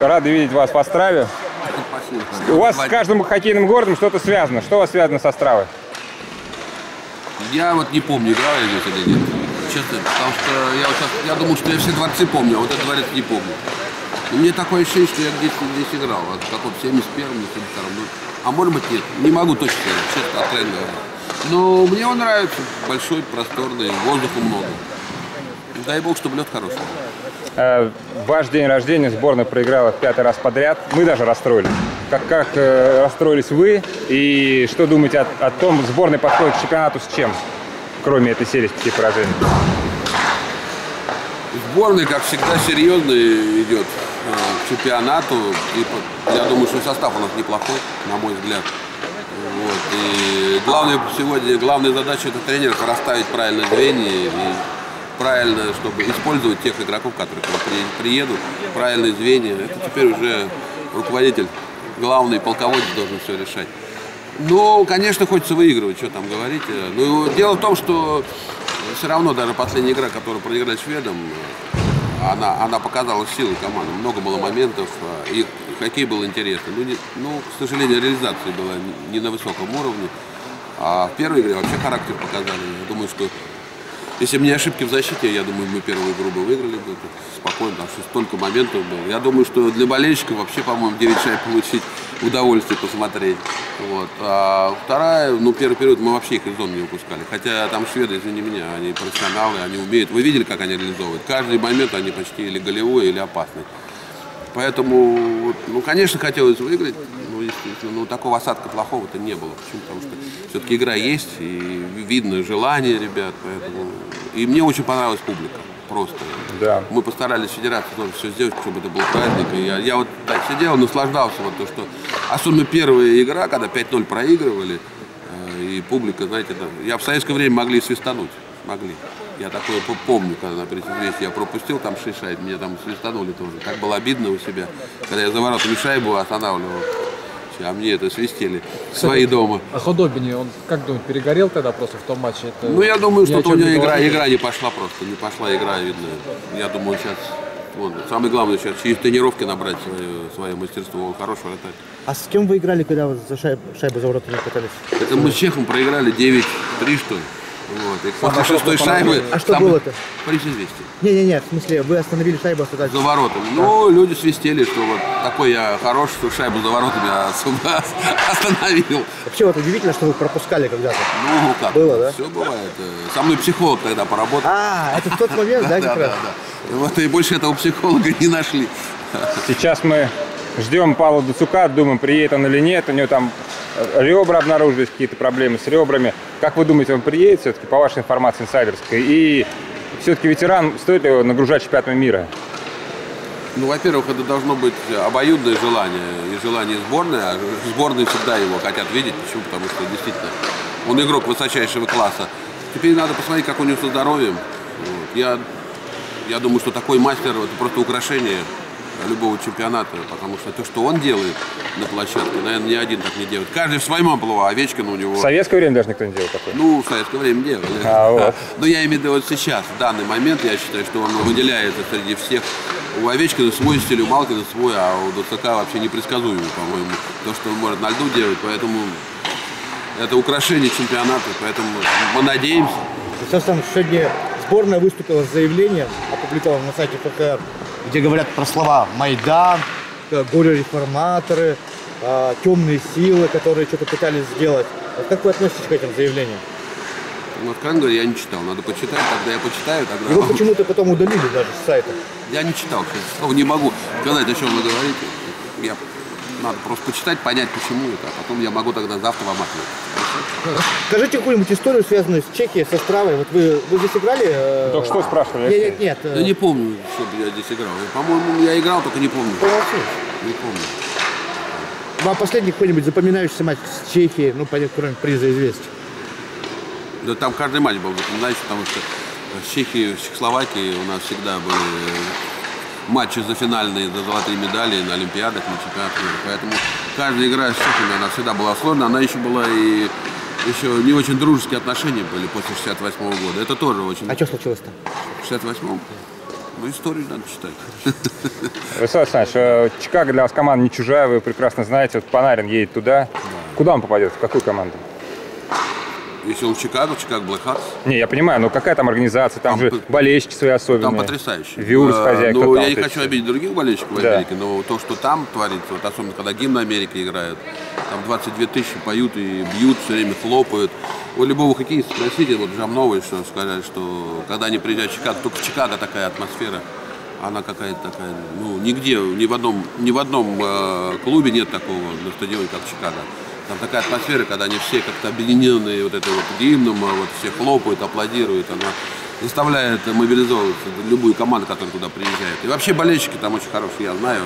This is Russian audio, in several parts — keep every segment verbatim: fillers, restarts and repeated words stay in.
Рады видеть вас в Острове. Спасибо. У вас с каждым хоккейным городом что-то связано. Что у вас связано с Островой? Я вот не помню, играл я здесь или нет. Честно, потому что я, вот сейчас, я думал, что я все дворцы помню, а вот этот дворец не помню. Но мне такое ощущение, что я здесь, здесь играл. Вот в каком семьдесят первом, семьдесят втором. Ну, а может быть нет. Не могу точно сказать, честно, откровенно говоря. Но мне он нравится. Большой, просторный, воздуха много. Дай бог, чтобы лед хороший. Э, ваш день рождения сборная проиграла в пятый раз подряд. Мы даже расстроились. Как, как э, расстроились вы? И что думаете о, о том, сборная подходит к чемпионату с чем? Кроме этой серии с пяти поражений. Сборная, как всегда, серьезно идет э, к чемпионату. И я думаю, что состав у нас неплохой, на мой взгляд. Вот. И главное сегодня, главная задача это тренера расставить правильно звенья и правильно, чтобы использовать тех игроков, которые при, приедут, правильные звенья. Это теперь уже руководитель, главный полководец должен все решать. Ну, конечно, хочется выигрывать, что там говорить. Но дело в том, что все равно даже последняя игра, которую проиграли шведам, она, она показала силу команды. Много было моментов, и хоккей был интересный. Ну, не, ну, к сожалению, реализация была не на высоком уровне. А в первой игре вообще характер показали. Я думаю, что если бы не ошибки в защите, я думаю, мы первую игру бы выиграли бы спокойно, потому что столько моментов было. Я думаю, что для болельщиков вообще, по-моему, девять шайб получить удовольствие посмотреть. Вот. А вторая, ну, первый период мы вообще их из зоны не выпускали. Хотя там шведы, извини меня, они профессионалы, они умеют. Вы видели, как они реализовывают? Каждый момент они почти или голевой, или опасный. Поэтому, ну, конечно, хотелось выиграть, но, естественно, но такого осадка плохого-то не было. Почему? Потому что все-таки игра есть, и видно желание ребят, поэтому... И мне очень понравилась публика, просто. Да. Мы постарались в федерации тоже все сделать, чтобы это был праздник. И я, я вот так сидел, наслаждался, вот то, что... Особенно первая игра, когда пять ноль проигрывали, э, и публика, знаете, там, я в советское время могли свистануть, могли. Я такое помню, когда на предыдущем я пропустил там шесть шайб, меня там свистанули тоже. Так было обидно у себя, когда я за воротами шайбу останавливал, а мне это свистели свои дома. А Худобине, он, как думаете, перегорел тогда просто в том матче? Это ну, я думаю, что у него игра, игра не пошла просто, не пошла игра, видно. Я думаю, сейчас, вот, самое главное сейчас через тренировки набрать свое, свое мастерство, он хороший вратарь. А с кем вы играли, когда вы за шайб, шайбу за воротами пытались? Это мы с Чехом проиграли девять три, что ли. Вот. И после а шестой шайбы... А что было-то? Приз известия. Не-не-не, в смысле, вы остановили шайбу, остались... За воротами. Ну, люди свистели, что вот такой я хороший, что шайбу за воротами остановил. Вообще вот удивительно, что вы пропускали когда-то. Ну, как? Было, да? Все бывает. Со мной психолог тогда поработал. А, это в тот момент, да, как раз? Да, да. Вот и больше этого психолога не нашли. Сейчас мы ждем Павла Дацука, думаем, приедет он или нет. У него там ребра обнаружились, какие-то проблемы с ребрами. Как вы думаете, он приедет все-таки, по вашей информации инсайдерской? И все-таки ветеран, стоит ли его нагружать чемпионатом мира? Ну, во-первых, это должно быть обоюдное желание и желание сборной. А сборные всегда его хотят видеть. Почему? Потому что действительно он игрок высочайшего класса. Теперь надо посмотреть, как у него со здоровьем. Вот. Я, я думаю, что такой мастер – это просто украшение любого чемпионата, потому что то, что он делает на площадке, наверное, ни один так не делает. Каждый в своем амплуа, Овечкин у него... В советское время даже никто не делал такое? Ну, в советское время делали. А, вот. Но я имею в виду вот сейчас, в данный момент, я считаю, что он выделяется среди всех. У Овечкина свой стиль, у Малкина свой, а у Дацука вообще непредсказуемый, по-моему, то, что он может на льду делать, поэтому это украшение чемпионата, поэтому мы надеемся. Собственно, сегодня сборная выступила с заявлением, опубликованным на сайте ФКР, где говорят про слова «Майдан», «Горе-реформаторы», «Темные силы», которые что-то пытались сделать. Вот как вы относитесь к этим заявлениям? Ну, откровенно говоря, я не читал. Надо почитать, тогда я почитаю. Тогда... Его почему-то потом удалили даже с сайта. Я не читал, кстати. Не могу сказать, о чем вы говорите. Я... Надо просто почитать, понять, почему это, а потом я могу тогда завтра вам ответить. Скажите какую-нибудь историю, связанную с Чехией, с Островой. Вот вы, вы здесь играли? Только что спрашивали? Нет, нет, нет. Я не помню, чтобы я здесь играл. По-моему, я играл, только не помню. Молодцы. Не помню. Вам последний какой-нибудь запоминающийся матч с Чехией, ну, понятно, кроме приза известия? Да там каждый матч был запоминающий, потому что с Чехией, с Чехословакией у нас всегда были матчи за финальные, за золотые медали на Олимпиадах, на чемпионатах мира. Поэтому каждая игра с Чехами, она всегда была сложная. Она еще была и еще не очень дружеские отношения были после шестьдесят восьмого года. Это тоже очень... А что случилось-то? В шестьдесят восьмом? Ну, историю надо читать. Владислав Александрович, Чикаго для вас команда не чужая, вы прекрасно знаете. Вот Панарин едет туда. Да. Куда он попадет? В какую команду? Если он в Чикаго, Чикаго Black Hearts. Не, я понимаю, но какая там организация, там, там же болельщики свои особенные. Там потрясающе. Вьюз, хозяйка. Ну, я не вот хочу обидеть других болельщиков в да. Америке, но то, что там творится, вот особенно когда гимн Америки играют, там двадцать две тысячи поют и бьют, все время хлопают. У любого хоккеиста спросите, вот Жамновой, что сказать, что когда они приезжают в Чикаго, только в Чикаго такая атмосфера, она какая-то такая, ну, нигде, ни в одном, ни в одном э, клубе нет такого на стадионе, как в Чикаго. Там такая атмосфера, когда они все как-то объединенные вот этой вот гимном, вот все хлопают, аплодируют, она заставляет мобилизовываться любую команду, которая туда приезжает. И вообще болельщики там очень хорошие, я знаю,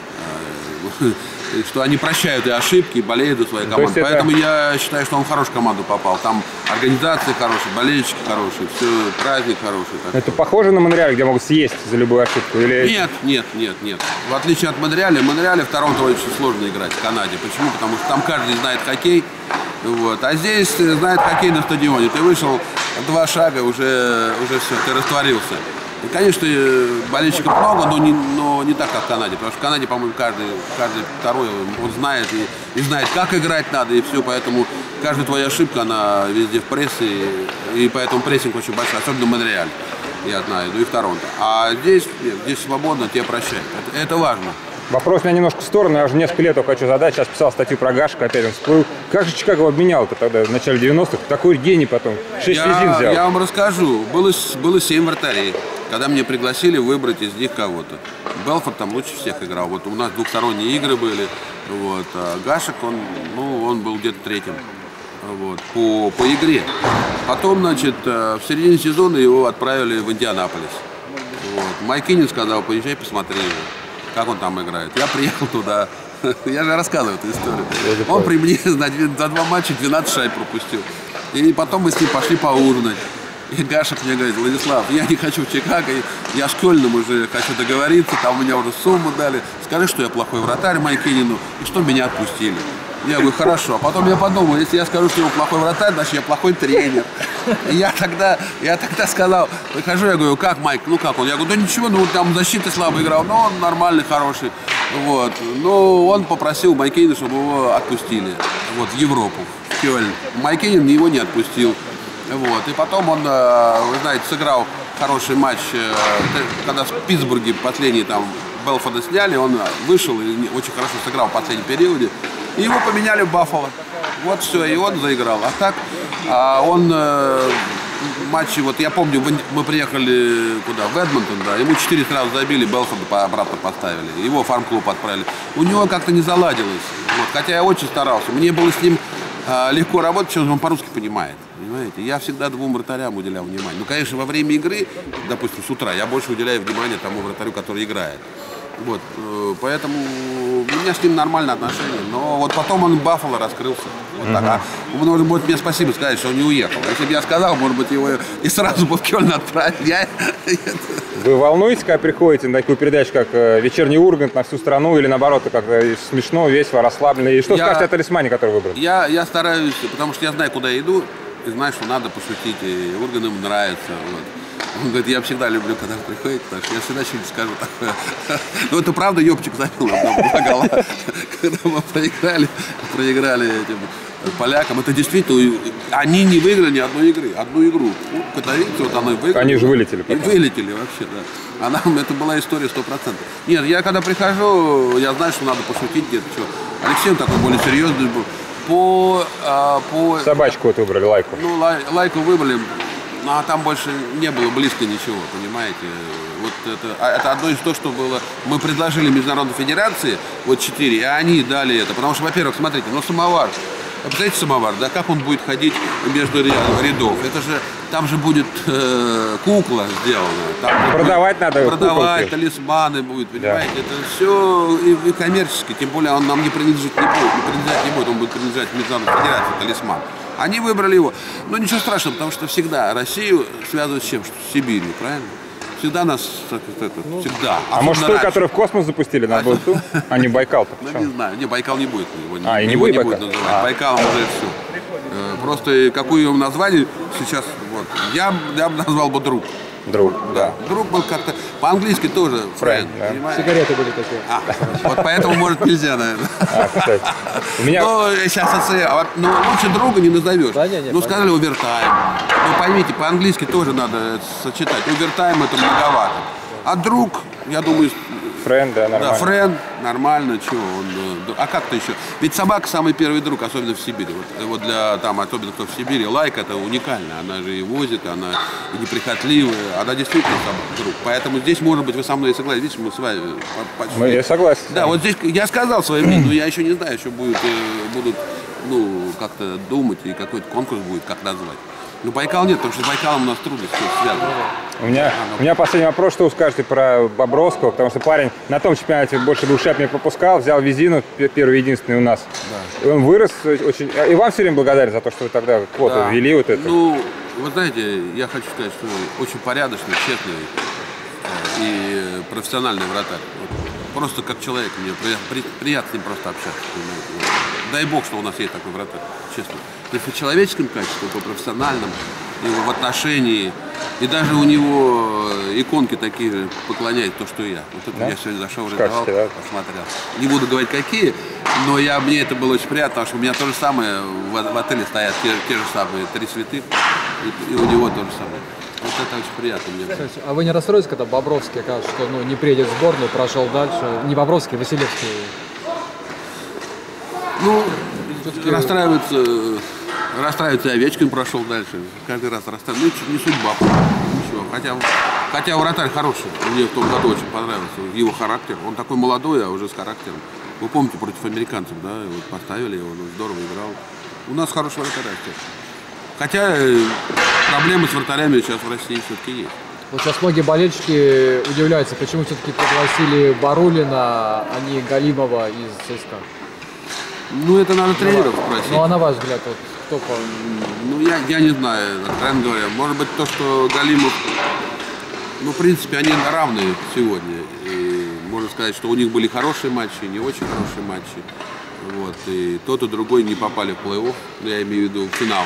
что они прощают и ошибки, и болеют за свои команды. Поэтому это... я считаю, что он в хорошую команду попал. Там организация хорошая, болельщики хорошие, все, праздник хороший. Это похоже на Монреаль, где могут съесть за любую ошибку? Или... Нет, нет, нет, нет. В отличие от Монреаля, в Монреале в Торонто очень сложно играть, в Канаде. Почему? Потому что там каждый знает хоккей. Вот. А здесь знает хоккей на стадионе. Ты вышел два шага, уже, уже все, ты растворился. И, конечно, болельщиков много, но не, но не так, как в Канаде. Потому что в Канаде, по-моему, каждый, каждый второй он знает и, и знает, как играть надо, и все. Поэтому каждая твоя ошибка, она везде в прессе. И, и поэтому прессинг очень большой, особенно в Монреале, я знаю, ну и в Торонто. А здесь, нет, здесь свободно, тебя прощают. Это, это важно. Вопрос у меня немножко в сторону, я уже несколько лет хочу задать. Сейчас писал статью про Гашека, опять он всплыл. Как же Чикаго обменял-то тогда в начале девяностых? Такой гений потом. Шесть резин взял. Я вам расскажу. Было, было семь вратарей. Когда меня пригласили выбрать из них кого-то. Белфорд там лучше всех играл. Вот у нас двухсторонние игры были. Вот. А Гашек, он, ну, он был где-то третьим. Вот, по, по игре. Потом, значит, в середине сезона его отправили в Индианаполис. Вот. Майк Киннин сказал, поезжай, посмотри его, как он там играет. Я приехал туда. Я же рассказываю эту историю. Он при мне за два матча двенадцать шайб пропустил. И потом мы с ним пошли поужинать. И Гашек мне говорит: Владислав, я не хочу в Чикаго, я с Кёльном уже хочу договориться, там у меня уже сумму дали. Скажи, что я плохой вратарь Майк Киннину, и что меня отпустили. Я говорю: хорошо. А потом я подумал, если я скажу, что я плохой вратарь, значит я плохой тренер. И я тогда, я тогда сказал, прихожу, я говорю: как Майк, ну как он? Я говорю: да ничего, ну там защиты слабо играл, но он нормальный, хороший. Вот. Ну, он попросил Майк Киннина, чтобы его отпустили. Вот, в Европу, в Кёльн. Майк Киннин его не отпустил. Вот. И потом он, вы знаете, сыграл хороший матч, когда в Питтсбурге последний там Белфорда сняли, он вышел и очень хорошо сыграл в последнем периоде. И его поменяли в Баффало. Вот все, и он заиграл. А так, а он э, матчи, вот я помню, мы приехали куда, в Эдмонтон, да, ему четыре сразу забили, Белфорда обратно поставили, его в фарм-клуб отправили. У него как-то не заладилось, вот, хотя я очень старался. Мне было с ним э, легко работать, потому что он по-русски понимает. Понимаете? Я всегда двум вратарям уделял внимание. Ну, конечно, во время игры, допустим, с утра, я больше уделяю внимание тому вратарю, который играет. Вот, поэтому у меня с ним нормальные отношения. Но вот потом он в Баффало раскрылся. Вот uh-huh. так. А он, может быть, мне спасибо сказать, что он не уехал. Если бы я сказал, может быть, его и сразу бы в Кёльн отправили. Я... Вы волнуетесь, когда приходите на такую передачу, как «Вечерний Ургант» на всю страну, или наоборот, как-то смешно, весело, расслабленно? И что я... скажете о талисмане, который выбрал? Я, я стараюсь, потому что я знаю, куда я иду, и знаю, что надо пошутить, и Урган им нравится. Вот. Он говорит: я всегда люблю, когда приходит, потому что я всегда что-нибудь скажу такое. Ну, это правда, ёбчик забил нам два гола. Когда мы проиграли, проиграли этим полякам. Это действительно, они не выиграли ни одной игры. Одну игру. Ну, катавийцы, вот она выиграли. Они же вылетели потом. И вылетели вообще, да. Она, это была история сто процентов. Нет, я когда прихожу, я знаю, что надо пошутить где-то. Что. Алексей он такой более серьезный был. По, а, по... Собачку вот выбрали, Лайку. Ну, лай, Лайку выбрали. Ну, а там больше не было близко ничего, понимаете. Вот это, это одно из того, что было. Мы предложили Международной Федерации, вот четыре, и они дали это. Потому что, во-первых, смотрите, ну самовар. Представляете, самовар, да, как он будет ходить между рядов? Это же, там же будет э, кукла сделана. Там продавать будет, надо. Продавать, куколки. Талисманы будет, понимаете. Да. Это все и, и коммерчески, тем более он нам не принадлежит не будет, не принадлежать не будет, он будет принадлежать Международной Федерации, талисман. Они выбрали его. Но ничего страшного, потому что всегда Россию связывают с чем? С Сибирью, правильно? Всегда нас, это, ну, всегда. А может, той, который в космос запустили, надо было ту? А не Байкал-то? Ну, не знаю. Не, Байкал не будет. Его, а, и не его будет не Байкал? Будет называть. А. Байкал уже все. Просто какое его название сейчас, вот, я, я бы назвал бы друг. Друг, Да. Друг был как-то по-английски тоже friend. да. Сигареты были такие. А, вот поэтому, может, нельзя, наверное. А, кстати. У меня... Ну, сейчас отцы, ну, лучше друга не назовешь. Да, не, не, ну, понятно. сказали овертайм. Ну, поймите, по-английски тоже надо сочетать. Овертайм это многовато. А друг, я думаю, Френд, да, да, нормально. френд, нормально, чего он. э, А как-то еще? Ведь собака самый первый друг, особенно в Сибири. Вот, вот для там, особенно кто в Сибири, лайка это уникально. Она же и возит, она и неприхотливая, она действительно собака друг. Поэтому здесь, может быть, вы со мной согласны. Видите, мы с вами по- почти. Мы, я согласен. Да, вот здесь я сказал свое мнение, но я еще не знаю, еще будет, э, будут, ну, как-то думать, и какой-то конкурс будет, как назвать. Ну, Байкал нет, потому что с Байкалом у нас трудности связаны. У меня, у меня последний вопрос, что вы скажете про Бобровского, потому что парень на том чемпионате больше двух шайб не пропускал, взял визину, п- первый единственный у нас. Да. И он вырос очень. И вам все время благодарен за то, что вы тогда квоту Да. ввели вот это. Ну, вы знаете, я хочу сказать, что очень порядочный, честный э, и профессиональный вратарь. Вот просто как человек, мне при- при- приятно с ним просто общаться. понимаете. Дай бог, что у нас есть такой вратарь, честно. То есть по человеческим качествам, по профессиональным, и в отношении, и даже у него иконки такие же поклоняют, то, что я. Вот это Да? я сегодня зашел, Как рисовал, всегда. посмотрел. Не буду говорить какие, но я, мне это было очень приятно, потому что у меня то же самое, в, в отеле стоят те, те же самые три цветы, и, и у него то же самое. Вот это очень приятно мне. Кстати, а вы не расстроились, когда Бобровский окажется, что ну, не приедет в сборную, прошел дальше? Не Бобровский, Василевский. Ну, расстраивается, расстраивается и Овечкин прошел дальше. Каждый раз расстраивается. Ну, чуть не судьба. Ничего. Хотя, хотя вратарь хороший. Мне в том году очень понравился его характер. Он такой молодой, а уже с характером. Вы помните, против американцев, да, вот поставили его, он здорово играл. У нас хороший вратарь. Хотя э, проблемы с вратарями сейчас в России все-таки есть. Вот сейчас многие болельщики удивляются, почему все-таки пригласили Барулина, а не Галимова из ЦСКА. Ну, это надо тренеров спросить. Ну а на ваш взгляд, вот, кто по... Ну, я, я не знаю, откровенно говоря. Может быть, то, что Галимов, ну, в принципе, они равные сегодня. И можно сказать, что у них были хорошие матчи, не очень хорошие матчи. Вот. И тот и другой не попали в плей-офф, я имею в виду в финал.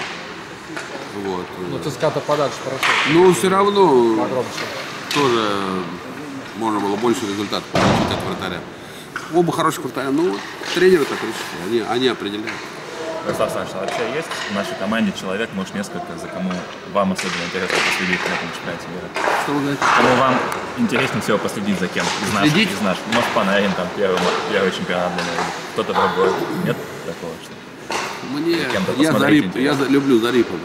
Вот. Ну, ЦСКА-то подальше прошел. Ну, все равно Погромче. тоже можно было больше результатов получить от вратаря. Оба хороших вратаря, ну, тренеры так решили, они, они определяют. Ростислав Александрович, а вообще есть в нашей команде человек, может, несколько, за кому вам особенно интересно последить на этом чемпионате мира? Что вы говорите? Кому вам интереснее всего последить за кем? Из наших, Следить? из наших. Может, Панарин, там, первый, первый чемпионат для него, кто-то другой. Нет такого, что? Мне, Кем-то я, посмотреть Зарип, я интересно. за- люблю Зарипова.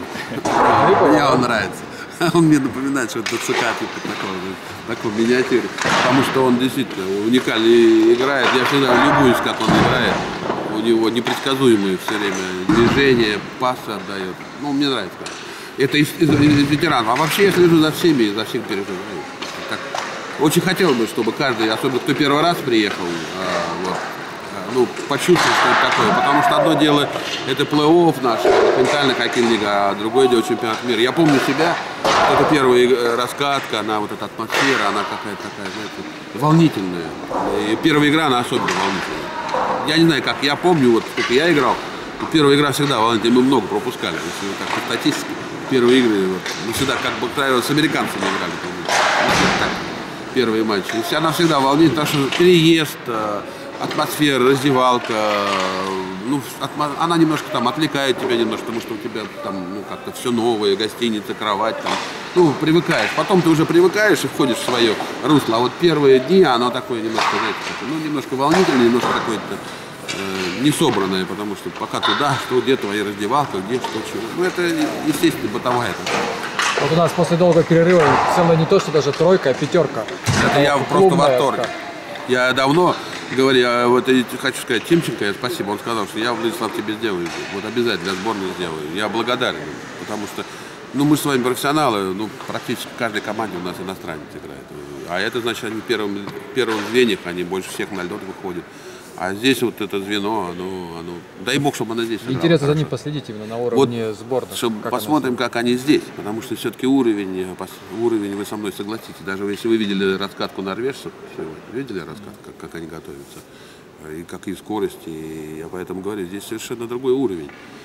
Мне он нравится. Он мне напоминает, что это ЦК типа такого, такой миниатюре. Потому что он действительно уникально играет. Я всегда любуюсь, как он играет. У него непредсказуемые все время движения, пасы отдает. Ну, мне нравится. Это из, из- из ветеранов. А вообще я слежу за всеми, за всем переживаю. Так, очень хотел бы, чтобы каждый, особенно кто первый раз приехал, а, вот, а, ну, почувствовал, что это такое. Потому что одно дело это плей-офф наш, континентальная хоккейная лига, а другое дело чемпионат мира. Я помню себя, вот эта первая э, раскатка, она вот эта атмосфера, она какая-то такая, знаете, волнительная. И первая игра, она особенно волнительная. Я не знаю, как я помню, вот сколько я играл, первая игра всегда волнительная, мы много пропускали. Если вот так по статистике, первые игры, вот, мы всегда как бы правило, с американцами играли, помню. Вот так, первые матчи. И вся она всегда волнительная, потому что переезд, э, атмосфера, раздевалка, э, ну, атмо- она немножко там отвлекает тебя немножко, потому что у тебя там, ну, как-то все новое, гостиница, кровать, там, ну, привыкаешь. Потом ты уже привыкаешь и входишь в свое русло. А вот первые дни, оно такое немножко, знаете, такое, ну, немножко волнительное, немножко такое-то э, несобранное, потому что пока туда, что, где твоя раздевалка, где что, чего. Ну, это, естественно, бытовая такая. Вот у нас после долгого перерыва целая не то, что даже тройка, а пятерка. Это я Вот просто в клубная, восторге. как. Я давно говорю, я вот и хочу сказать Тимченко, я спасибо, он сказал, что я, Владислав, тебе сделаю, вот обязательно для сборной сделаю. Я благодарен, потому что, ну, мы с вами профессионалы, ну, практически в каждой команде у нас иностранец играет. А это значит, они в первом, в первом звеньях, они больше всех на льдот выходят. А здесь вот это звено, оно, оно, дай бог, чтобы оно здесь играло. Интересно за хорошо. ним последить именно на уровне сборной. Чтобы Как посмотрим, как они здесь, потому что все-таки уровень, э, пос- уровень, вы со мной согласитесь, даже если вы видели раскатку норвежцев, сегодня, видели раскатку, как, как они готовятся, э, и какие скорости, и я поэтому говорю, здесь совершенно другой уровень.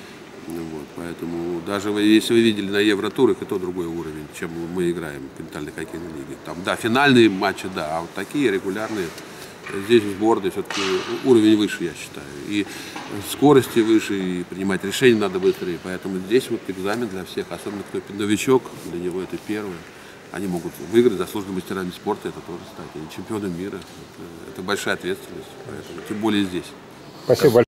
Ну вот, поэтому даже вы, если вы видели на Евротурах, это другой уровень, чем мы играем в континентальной хоккейной лиге. Там, да, финальные матчи, да, а вот такие регулярные, здесь в сборной все-таки уровень выше, я считаю. И скорости выше, и принимать решения надо быстрее. Поэтому здесь вот экзамен для всех, особенно кто новичок, для него это первое. Они могут выиграть, заслуженными мастерами спорта, это тоже стать. Они чемпионы мира. Это, это большая ответственность, поэтому, тем более здесь. Спасибо большое.